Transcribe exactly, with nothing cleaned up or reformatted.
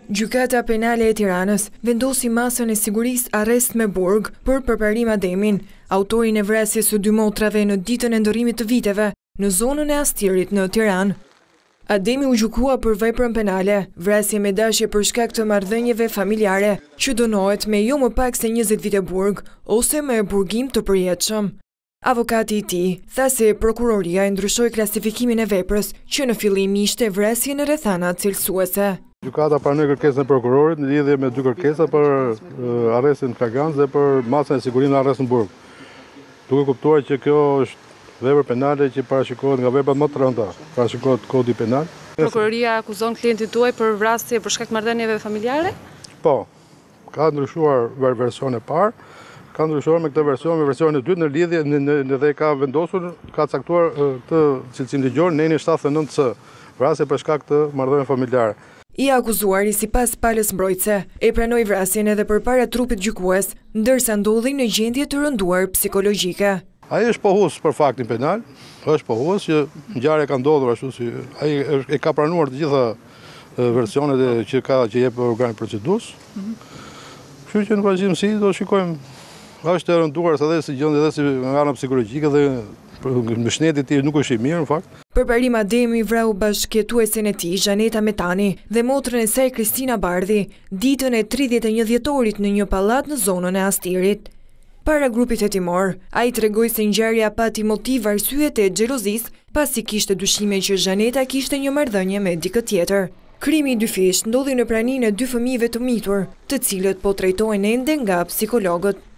Gjykata Penale e Tiranës vendosi masën e sigurisë arrest me burg për Përparim Ademin, autorin e vrasjes së dy motrave në ditën e ndërrimit të viteve në zonën e Astirit në Tiranë. Ademi u gjykua për veprën penale, vrasje me dashje për shkak të marrëdhënieve familjare, që dënohet me jo më pak se njëzet vite burg ose me burgim të përjetshëm. Avokati i tij tha se prokuroria e ndryshoi klasifikimin e veprës që në fillim ishte vrasje në rrethana cilësuese. Gjykata pranoi kërkesën e prokurorit në lidhje me dy kërkesa për uh, arrestin flagrant dhe për masën e sigurimit në arrest në burg. Duke kuptuar që kjo është vepër penale që parashikohet nga veprat më të rënda, parashikohet kodi penal. Prokuroria akuzon klientin tuaj për vrasje për shkak marrëdhënieve familjare? Po, ka ndryshuar versione parë, ka ndryshuar me këtë version, me versionin e dytë në lidhje në, në, në dhe ka vendosur, ka caktuar këtë cilësinë ligjore në N shtatëdhjetë e nëntë C, vrasje për shkak të marrëdhënieve familjare. I akuzuari sipas palës mbrojtëse e pranoi vrasjen edhe përpara trupit gjykues, ndërsa ndodhi në gjendje të rënduar psikologjike. Ai është pohus për faktin penal, është pohus që ngjarja ka ndodhur ashtu si ai e ka pranuar të gjitha versionet që ka që jep organi procedurës. Kështu që në vazhdimsi do shikojmë, është e rënduar edhe si gjendje edhe si nga ana psikologjike dhe mbështetja e tij nuk është i mirë në fakt. Përparim Ademi vrau bashkëjetuesen e tij, Zhaneta Metani, dhe motrën e saj Kristina Bardhi, ditën e tridhjetë e një dhjetorit në një pallat në zonën e Astirit. Para grupit hetimor, ai tregoi se ngjarja pati motiv arsye të xhelozisë, pasi kishte dyshime që Zhaneta kishte një marrëdhënie me dikë tjetër. Krimi i dy fish ndodhi në praninë e dy fëmijëve të mitur, të cilët po trajtohen ende nga psikologët.